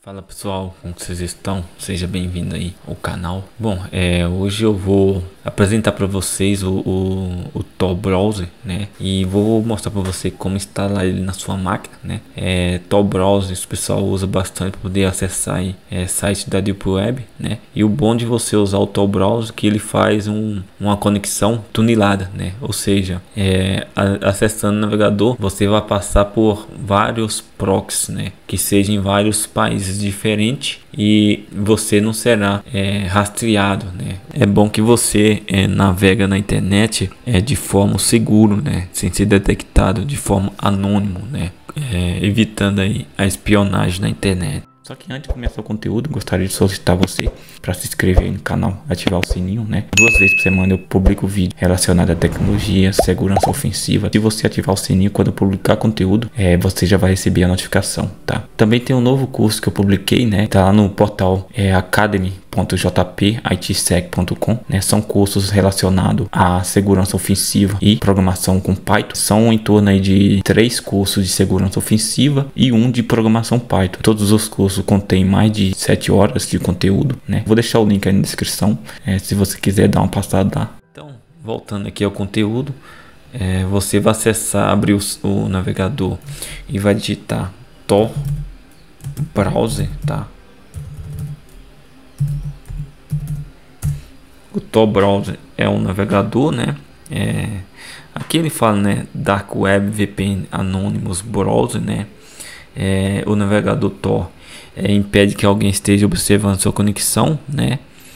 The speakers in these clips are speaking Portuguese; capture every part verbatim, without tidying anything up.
Fala pessoal, como vocês estão? Seja bem-vindo aí ao canal. Bom, é, hoje eu vou apresentar para vocês o, o, o Tor Browser, né? E vou mostrar para você como instalar ele na sua máquina, né? É, Tor Browser, o pessoal usa bastante para poder acessar aí, é, site da Deep Web, né? E o bom de você usar o Tor Browser é que ele faz um, uma conexão tunelada, né? Ou seja, é, a, acessando o navegador, você vai passar por vários proxies, né? Que sejam em vários países diferente e você não será é, rastreado, né? É bom que você é, navega na internet é, de forma segura, né? Sem ser detectado de forma anônima, né? É, evitando aí a espionagem na internet. Só que antes de começar o conteúdo, gostaria de solicitar você para se inscrever no canal, ativar o sininho, né? Duas vezes por semana eu publico vídeo relacionado à tecnologia, segurança ofensiva. Se você ativar o sininho quando eu publicar conteúdo, é, você já vai receber a notificação, tá? Também tem um novo curso que eu publiquei, né? Tá lá no portal é, academy ponto j p i t sec ponto com, né? São cursos relacionados à segurança ofensiva e programação com Python. São em torno aí de três cursos de segurança ofensiva e um de programação Python. Todos os cursos contêm mais de sete horas de conteúdo, né? Vou deixar o link aí na descrição, é, se você quiser dar uma passada lá. Então, voltando aqui ao conteúdo, é, você vai acessar, abrir o, o navegador e vai digitar Tor Browser, tá? O Tor Browser é um navegador, né? É, aqui ele fala, né? Dark Web, V P N, Anonymous Browser, né? É, o navegador Tor é, impede que alguém esteja observando sua conexão, né?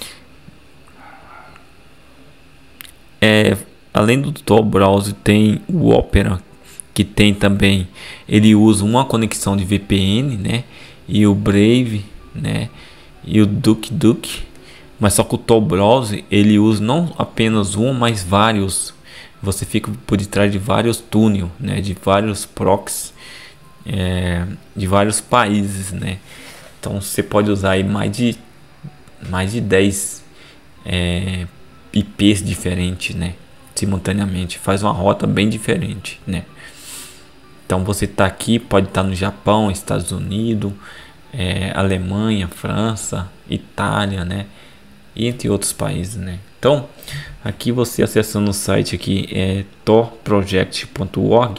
É, além do Tor Browser tem o Opera, que tem também, ele usa uma conexão de V P N, né? E o Brave, né? E o DuckDuck. Mas só que o Tor Browser ele usa não apenas um, mas vários. Você fica por detrás de vários túneis, né? De vários proxies, é, de vários países, né? Então você pode usar aí mais de mais de dez é, I Ps diferentes, né? Simultaneamente, faz uma rota bem diferente, né? Então você está aqui, pode estar no Japão, Estados Unidos, é, Alemanha, França, Itália, né? E entre outros países, né? Então, aqui você acessando o site aqui é tor project ponto org,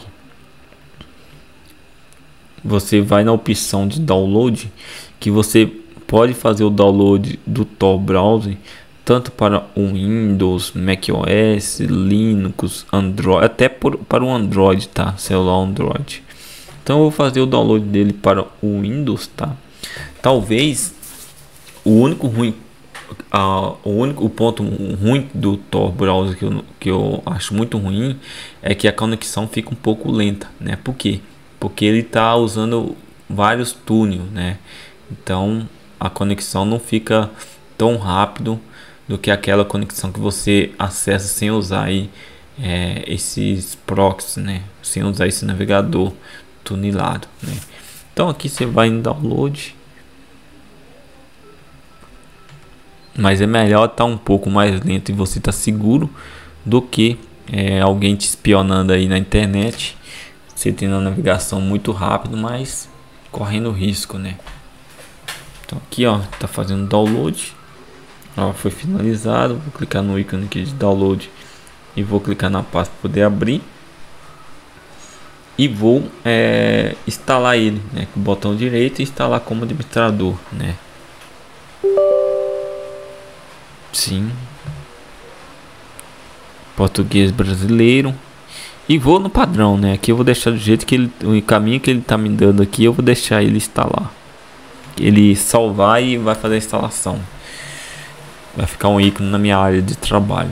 você vai na opção de download, que você pode fazer o download do Tor Browser tanto para o Windows, macOS, Linux, Android, até por, para o Android, tá? Celular Android. Então eu vou fazer o download dele para o Windows, tá? Talvez o único ruim Uh, o único o ponto ruim do Tor Browser que eu, que eu acho muito ruim é que a conexão fica um pouco lenta, né? Por quê? Porque ele está usando vários túneis, né? Então a conexão não fica tão rápido do que aquela conexão que você acessa sem usar aí, é, esses proxies, né? Sem usar esse navegador tunelado, né? Então aqui você vai em download. Mas é melhor estar um pouco mais lento e você estar seguro do que é, alguém te espionando aí na internet. Você tendo a navegação muito rápido, mas correndo risco, né? Então aqui, ó, tá fazendo download. Ó, foi finalizado. Vou clicar no ícone aqui de download e vou clicar na pasta para poder abrir. E vou é, instalar ele, né? Com o botão direito e instalar como administrador, né? Sim, português brasileiro, e vou no padrão, né? Aqui eu vou deixar do jeito que ele, o caminho que ele tá me dando aqui, eu vou deixar ele instalar, ele salvar e vai fazer a instalação. Vai ficar um ícone na minha área de trabalho.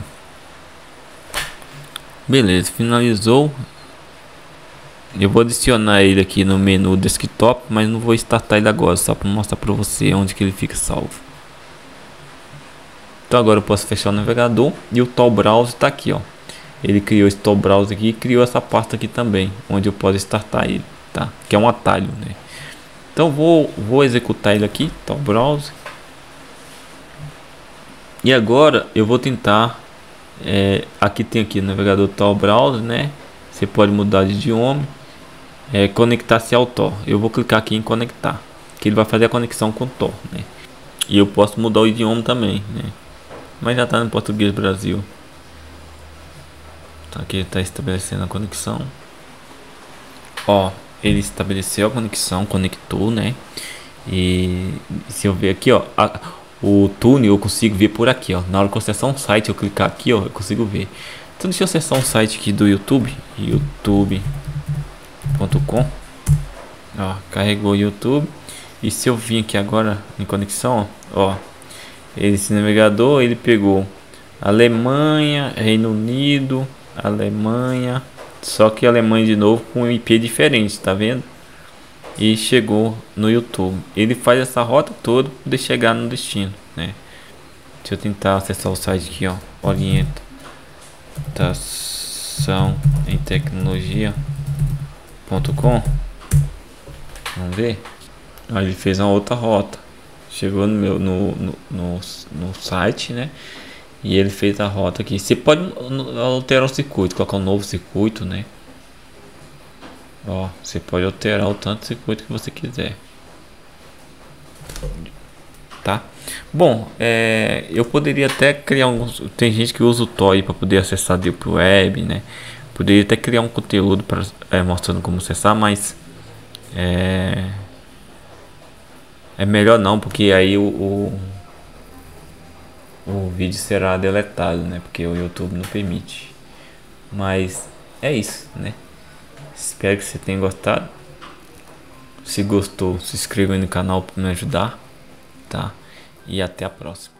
Beleza, finalizou. Eu vou adicionar ele aqui no menu desktop, mas não vou startar ele agora, só para mostrar para você onde que ele fica salvo. Então agora eu posso fechar o navegador e o Tor Browser está aqui, ó. Ele criou esse Tor Browser aqui e criou essa pasta aqui também, onde eu posso startar ele, tá? Que é um atalho, né? Então vou vou executar ele aqui, Tor Browser. E agora eu vou tentar, é, aqui tem aqui o navegador Tor Browser, né? Você pode mudar de idioma, é, conectar-se ao Tor. Eu vou clicar aqui em conectar. que ele vai fazer a conexão com o Tor, né? E eu posso mudar o idioma também, né? Mas já tá no português Brasil. Então aqui ele tá estabelecendo a conexão. Ó, ele estabeleceu a conexão, conectou, né? E se eu ver aqui, ó, a, o túnel eu consigo ver por aqui, ó. Na hora que eu acessar um site, eu clicar aqui, ó, eu consigo ver. Então deixa eu acessar um site aqui do YouTube, youtube ponto com. Ó, carregou o YouTube. E se eu vim aqui agora em conexão, ó, esse navegador ele pegou Alemanha, Reino Unido, Alemanha, só que Alemanha de novo com um I P diferente, tá vendo? E chegou no YouTube. Ele faz essa rota toda para poder chegar no destino, né? Deixa eu tentar acessar o site aqui, ó, orientação em tecnologia ponto com. Vamos ver. Aí ele fez uma outra rota. Chegou no meu no, no, no, no site, né? E ele fez a rota aqui. Você pode alterar o circuito, colocar um novo circuito, né? Ó, você pode alterar o tanto de circuito que você quiser. Tá? Bom, é, eu poderia até criar alguns. Tem gente que usa o Tor para poder acessar Deep Web, né? Poderia até criar um conteúdo para é, mostrando como acessar, mas é, é melhor não, porque aí o, o, o vídeo será deletado, né? Porque o YouTube não permite. Mas é isso, né? Espero que você tenha gostado. Se gostou, se inscreva no canal para me ajudar, tá? E até a próxima.